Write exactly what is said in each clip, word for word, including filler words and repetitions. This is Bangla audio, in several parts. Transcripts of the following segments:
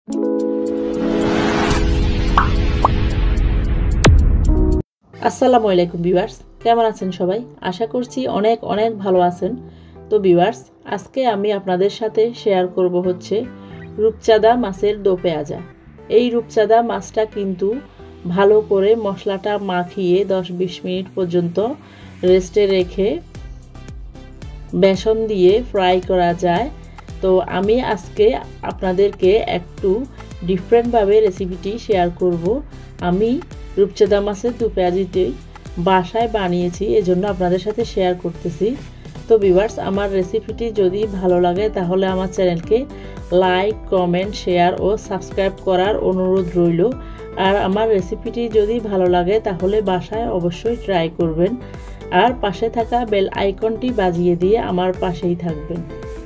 আসসালামু আলাইকুম ভিউয়ার্স, কেমন আছেন সবাই? আশা করছি অনেক অনেক ভালো আছেন। তো ভিউয়ার্স, আজকে আমি আপনাদের সাথে শেয়ার করব হচ্ছে রূপচাঁদা মাছের দো পেঁয়াজা। এই রূপচাঁদা মাছটা কিন্তু ভালো করে মশলাটা মাখিয়ে দশ বিশ মিনিট পর্যন্ত রেস্টে রেখে বেসন দিয়ে ফ্রাই করা যায়। তো আমি আজকে আপনাদেরকে একটু ডিফারেন্টভাবে রেসিপিটি শেয়ার করব। আমি রূপচাঁদা মাছের দো পেঁয়াজিটি বাসায় বানিয়েছি, এজন্য আপনাদের সাথে শেয়ার করতেছি। তো ভিউয়ার্স, আমার রেসিপিটি যদি ভালো লাগে তাহলে আমার চ্যানেলকে লাইক, কমেন্ট, শেয়ার ও সাবস্ক্রাইব করার অনুরোধ রইল। আর আমার রেসিপিটি যদি ভালো লাগে তাহলে বাসায় অবশ্যই ট্রাই করবেন, আর পাশে থাকা বেল আইকনটি বাজিয়ে দিয়ে আমার পাশেই থাকবেন।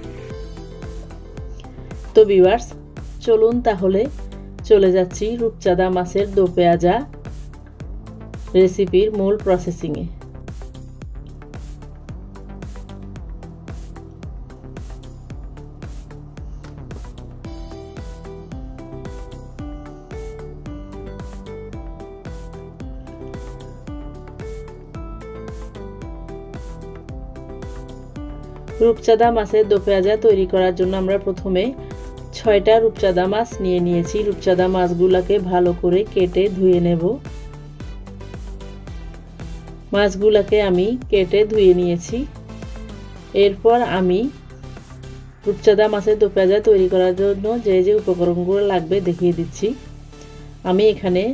তো ভিউয়ার্স, চলুন তাহলে চলে যাচ্ছি রূপচাঁদা মাছের দো পেঁয়াজা রেসিপির মূল প্রসেসিংয়ে। রূপচাঁদা মাছের দো পেঁয়াজা তৈরি করার জন্য আমরা প্রথমে ছয়টা রূপচাঁদা মাছ নিয়ে নিয়েছি। রূপচাঁদা মাছগুলোকে ভালো করে কেটে ধুয়ে নেব। মাছগুলোকে আমি কেটে ধুয়ে নিয়েছি। এরপর আমি রূপচাঁদা মাছের দো পেঁয়াজা তৈরি করার জন্য যে যে উপকরণগুলো লাগবে দেখিয়ে দিচ্ছি। আমি এখানে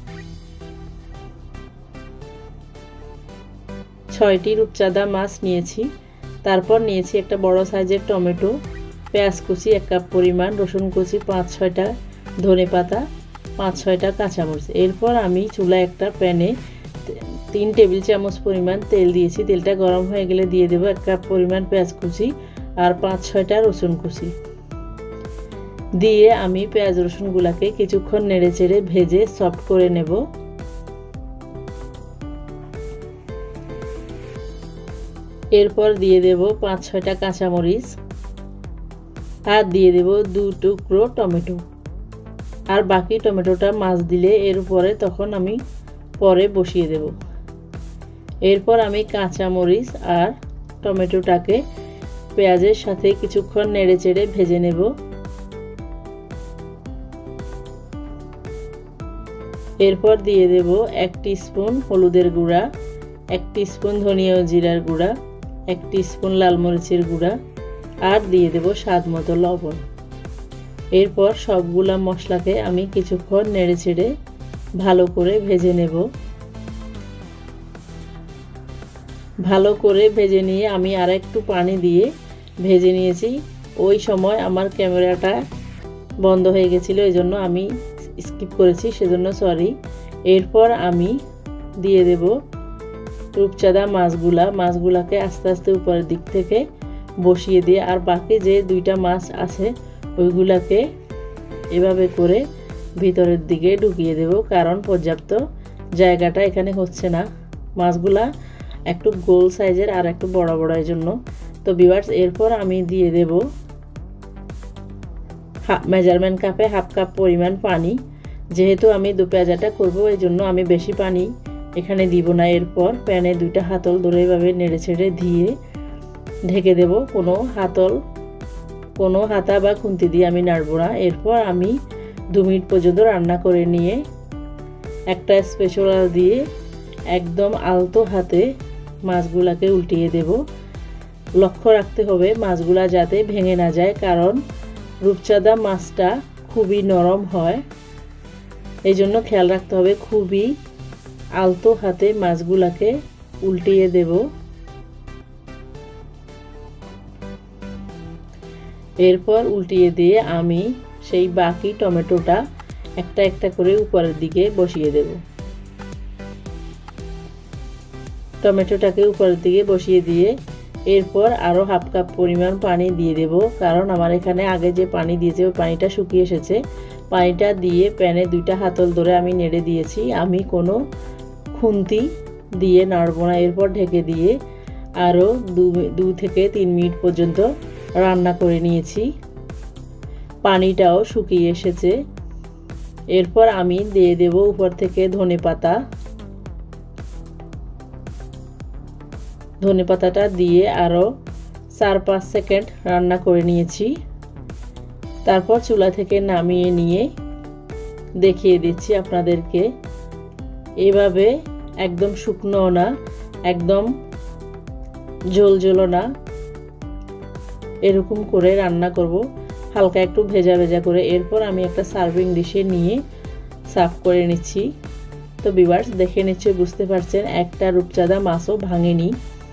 ছয়টি রূপচাঁদা মাছ নিয়েছি। তারপর নিয়েছি একটা বড় সাইজের টমেটো, পেঁয়াজ কুচি এক কাপ পরিমাণ, রসুন কুচি পাঁচ ছয়টা, ধনে পাতা পাঁচ ছয়টা, কাঁচামরিচ। এরপর আমি চুলায় একটা প্যানে তিন টেবিল চামচ পরিমাণ তেল দিয়েছি। তেলটা গরম হয়ে গেলে দিয়ে দেবো এক কাপ পরিমাণ পেঁয়াজ কুচি আর পাঁচ ছয়টা রসুন কুচি। দিয়ে আমি পেঁয়াজ রসুনগুলোকে কিছুক্ষণ নেড়ে চেড়ে ভেজে সফট করে নেব। এরপর দিয়ে দেব পাঁচ ছয়টা কাঁচামরিচ আর দিয়ে দেব দু টুকরো টমেটো। আর বাকি টমেটোটা মাছ দিলে এর উপরে তখন আমি পরে বসিয়ে দেব। এরপর আমি কাঁচামরিচ আর টমেটোটাকে পেঁয়াজের সাথে কিছুক্ষণ নেড়ে চেড়ে ভেজে নেব। এরপর দিয়ে দেব এক টিস্পুন হলুদের গুঁড়া, এক টিস্পুন ধনিয়া ও জিরার গুঁড়া, এক টিস্পুন লাল মরিচের গুঁড়া আর দিয়ে দেব স্বাদ মতো লবণ। এরপর সবগুলা মশলাকে আমি কিছুক্ষণ নেড়ে চেড়ে ভালো করে ভেজে নেব। ভালো করে ভেজে নিয়ে আমি আর একটু পানি দিয়ে ভেজে নিয়েছি। ওই সময় আমার ক্যামেরাটা বন্ধ হয়ে গেছিলো, এই জন্য আমি স্কিপ করেছি, সেজন্য সরি। এরপর আমি দিয়ে দেব রূপচাঁদা মাছগুলা মাছগুলাকে আস্তে আস্তে উপরের দিক থেকে বসিয়ে দিয়ে আর বাকি যে দুইটা মাছ আছে ওইগুলাকে এভাবে করে ভিতরের দিকে ঢুকিয়ে দেব, কারণ পর্যাপ্ত জায়গাটা এখানে হচ্ছে না। মাছগুলা একটু গোল সাইজের আর একটু বড় বড় এর জন্য। তো ভিউয়ার্স, এরপর আমি দিয়ে দেব মেজারমেন্ট কাপে হাফ কাপ পরিমাণ পানি। যেহেতু আমি দো পেঁয়াজাটা করবো এই জন্য আমি বেশি পানি এখানে দিব না। এরপর প্যানে দুইটা হাতল ধরে এভাবে নেড়ে ছেড়ে দিয়ে ঢেকে দেব। কোনো হাতল কোনো হাতা বা খুন্তি দিয়ে আমি নাড়ব না। এরপর আমি দু মিনিট পর্যন্ত রান্না করে নিয়ে একটা স্প্যাচুলা দিয়ে একদম আলতো হাতে মাছগুলাকে উল্টিয়ে দেব। লক্ষ্য রাখতে হবে মাছগুলা যাতে ভেঙে না যায়, কারণ রূপচাঁদা মাছটা খুবই নরম হয়, এই জন্য খেয়াল রাখতে হবে। খুবই আলতো হাতে মাছগুলাকে উল্টিয়ে দেব। এরপর উল্টিয়ে দিয়ে আমি সেই বাকি টমেটোটা একটা একটা করে উপরের দিকে বসিয়ে দেব। টমেটোটাকে উপরের দিকে বসিয়ে দিয়ে এরপর আরও হাফ কাপ পরিমাণ পানি দিয়ে দেব, কারণ আমার এখানে আগে যে পানি দিয়েছে ওই পানিটা শুকিয়ে এসেছে। পানিটা দিয়ে প্যানে দুইটা হাতল ধরে আমি নেড়ে দিয়েছি। আমি কোনো খুন্তি দিয়ে নাড়ব না। এরপর ঢেকে দিয়ে আরও দু দু থেকে তিন মিনিট পর্যন্ত রান্না করে নিয়েছি। পানিটাও শুকিয়ে এসেছে। এরপর আমি দিয়ে দেব উপর থেকে ধনেপাতা। ধনেপাতাটা দিয়ে আরও চার পাঁচ সেকেন্ড রান্না করে নিয়েছি। তারপর চুলা থেকে নামিয়ে নিয়ে দেখিয়ে দিচ্ছি আপনাদেরকে। এভাবে একদম শুকনো না, একদম ঝোলঝোলো না, এরকম করে রান্না করব, হালকা একটু ভেজা ভেজা করে। এরপর আমি একটা সার্ভিং ডিশে নিয়ে সার্ভ করে নিচ্ছি। তো ভিউয়ার্স, দেখে নিশ্চয়ই বুঝতে পারছেন একটা রূপচাঁদা মাছও ভাঙেনি।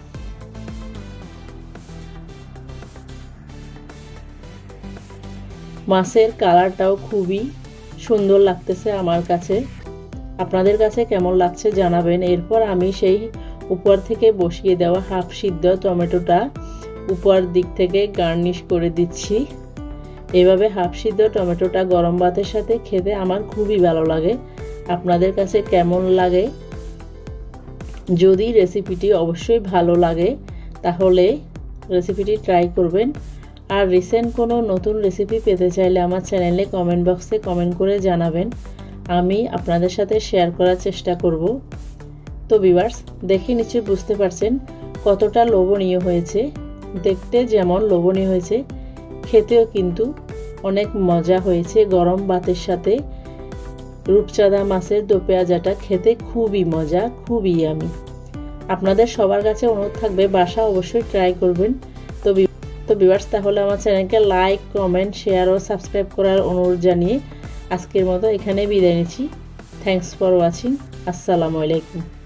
মাছের কালারটাও খুবই সুন্দর লাগতেছে আমার কাছে। আপনাদের কাছে কেমন লাগছে জানাবেন। এরপর আমি সেই উপর থেকে বসিয়ে দেওয়া হাফ সিদ্ধ টমেটোটা উপর দিক থেকে গার্নিশ করে দিচ্ছি। এভাবে হাফ সিদ্ধ টমেটোটা গরম ভাতের সাথে খেতে আমার খুবই ভালো লাগে। আপনাদের কাছে কেমন লাগে? যদি রেসিপিটি অবশ্যই ভালো লাগে তাহলে রেসিপিটি ট্রাই করবেন। আর রিসেন্ট কোনো নতুন রেসিপি পেতে চাইলে আমার চ্যানেলে কমেন্ট বক্সে কমেন্ট করে জানাবেন, আমি আপনাদের সাথে শেয়ার করার চেষ্টা করব। তো ভিউয়ার্স, দেখে নিশ্চয়ই বুঝতে পারছেন কতটা লোভনীয় হয়েছে। দেখতে যেমন লোভনীয় হয়েছে, খেতেও কিন্তু অনেক মজা হয়েছে। গরম ভাতের সাথে রূপচাঁদা মাছের দো পেঁয়াজাটা খেতে খুবই মজা, খুবই ইয়ামি। আপনাদের সবার কাছে অনুরোধ থাকবে বাসা অবশ্যই ট্রাই করবেন। তো তো ভিউয়ার্স, তাহলে আমার চ্যানেলকে লাইক, কমেন্ট, শেয়ার ও সাবস্ক্রাইব করার অনুরোধ জানিয়ে আজকের মতো এখানে বিদায় নিচ্ছি। Thanks for watching. আসসালামু আলাইকুম।